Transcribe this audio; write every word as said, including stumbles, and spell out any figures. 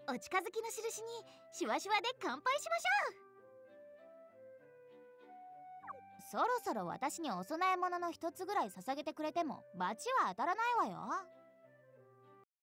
お近づきの印にシュワシュワで乾杯しましょう。そろそろ私にお供え物の一つぐらい捧げてくれても罰は当たらないわよ。